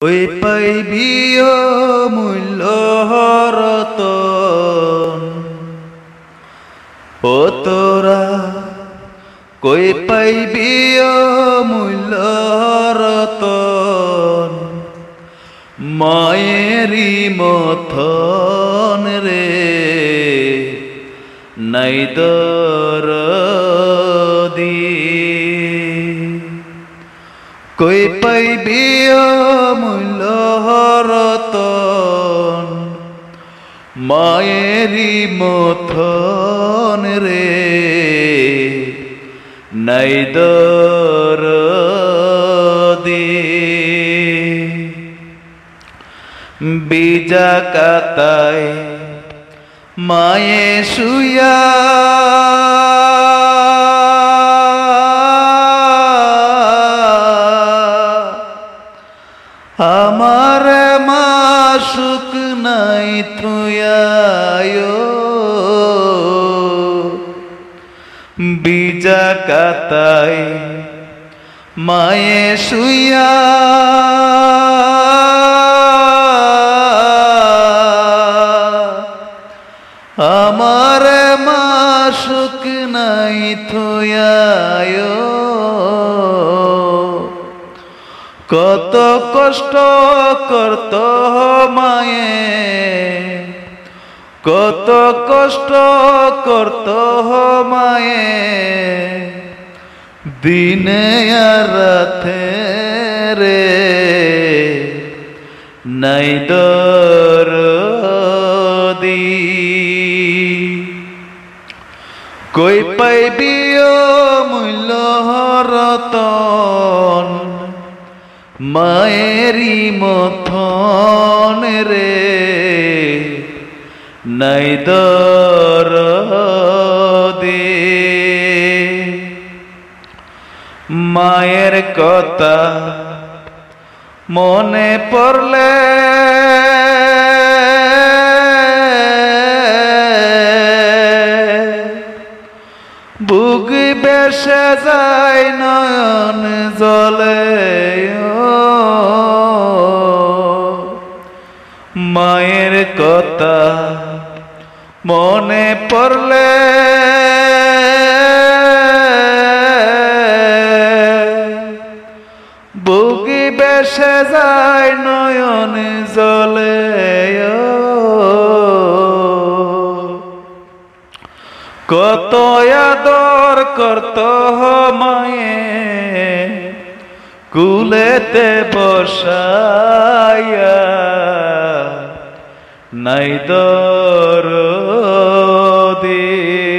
ওই পাইবি মূল্য রতন ও তোরা কই পাইবি মূল্য রতন মায়েরি মথন রে নাই দরদি কই পাইবি মূল্য রতন মায়েরি মথন রে নাই দরদি বিজা কাতায় মায়ে শুয়া আমার মাসুক নাই থুয়ায়ো বিজা কাতায় মায়ে শুয়া আমার মাসুক নাই থুয়ায়ো কত কষ্ট করত মায়ে কত কষ্ট করত মায়ে দিনে আর রাতে রে নাই দরদি কই পাইবি মূল্য রতন মায়েরি মথন রে নাই দরদি মায়ের কথা মনে পড়লে বুক বেসে যায় নয়ন জলে মায়ের কথা মনে পড়লে বুক বেসে যায় নয়ন জলে কত আদর করত মায়ে কুলেতে বসায়া নাই দরদি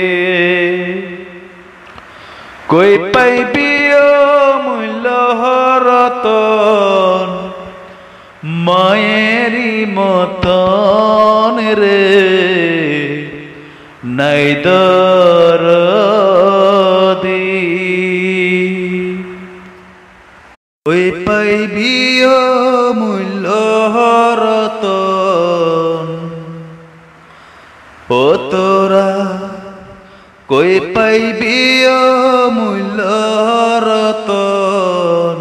কই পাইবি মূল্য রতন মায়েরি মতন রে নাই দরদি ওই পাইবি মূল্য রতন ও তোরা কই পাইবি মূল্য রতন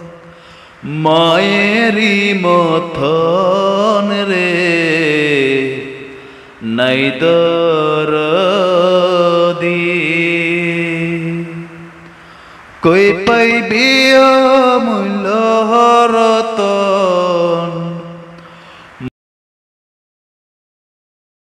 মায়েরি মথন রে নাই দরদি কই পাইবি মূল্য রতন